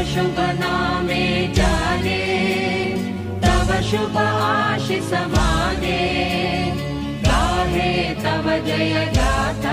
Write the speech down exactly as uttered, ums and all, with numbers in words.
शुभ नामे जाने, तव शुभ आशीष माने, गाहे तव जय गाथा।